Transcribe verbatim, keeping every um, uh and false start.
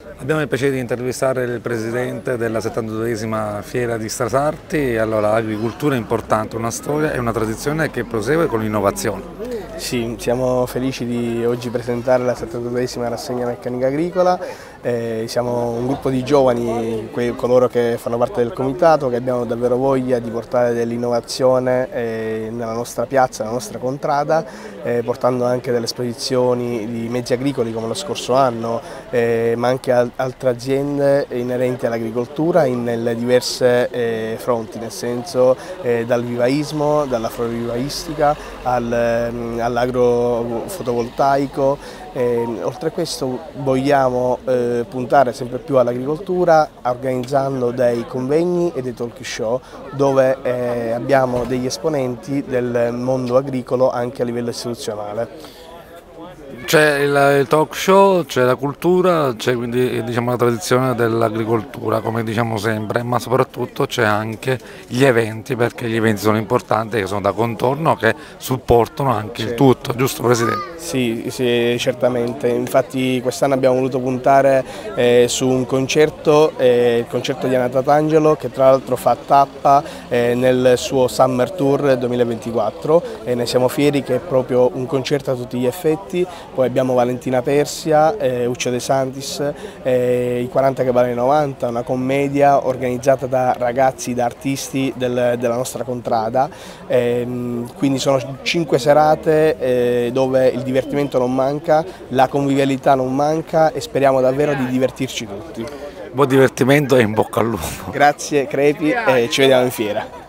Abbiamo il piacere di intervistare il presidente della settantaduesima Fiera di Strasarti. Allora, l'agricoltura è importante, una storia e una tradizione che prosegue con l'innovazione. Sì, siamo felici di oggi presentare la settantaduesima rassegna meccanica agricola. Eh, siamo un gruppo di giovani, quei, coloro che fanno parte del comitato, che abbiamo davvero voglia di portare dell'innovazione eh, nella nostra piazza, nella nostra contrada, eh, portando anche delle esposizioni di mezzi agricoli come lo scorso anno, eh, ma anche al, altre aziende inerenti all'agricoltura in nelle diverse eh, fronti, nel senso eh, dal vivaismo, dalla florovivaistica al, all'agrofotovoltaico. Eh, oltre a questo vogliamo eh, puntare sempre più all'agricoltura organizzando dei convegni e dei talk show dove eh, abbiamo degli esponenti del mondo agricolo anche a livello istituzionale. C'è il, il talk show, c'è la cultura, c'è quindi diciamo, la tradizione dell'agricoltura, come diciamo sempre, ma soprattutto c'è anche gli eventi, perché gli eventi sono importanti, che sono da contorno, che supportano anche il tutto, giusto Presidente? Sì, sì, certamente, infatti quest'anno abbiamo voluto puntare eh, su un concerto, eh, il concerto di Anna Tatangelo, che tra l'altro fa tappa eh, nel suo Summer Tour duemilaventiquattro e ne siamo fieri, che è proprio un concerto a tutti gli effetti. Poi abbiamo Valentina Persia, eh, Uccio De Santis, eh, I quaranta che vale i novanta, una commedia organizzata da ragazzi, da artisti del, della nostra contrada, eh, quindi sono cinque serate eh, dove il divertimento non manca, la convivialità non manca e speriamo davvero di divertirci tutti. Buon divertimento e in bocca al lupo. Grazie Crepi e ci vediamo in fiera.